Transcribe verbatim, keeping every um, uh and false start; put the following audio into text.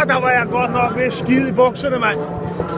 der var jeg godt nok ved skide i bukserne, mand.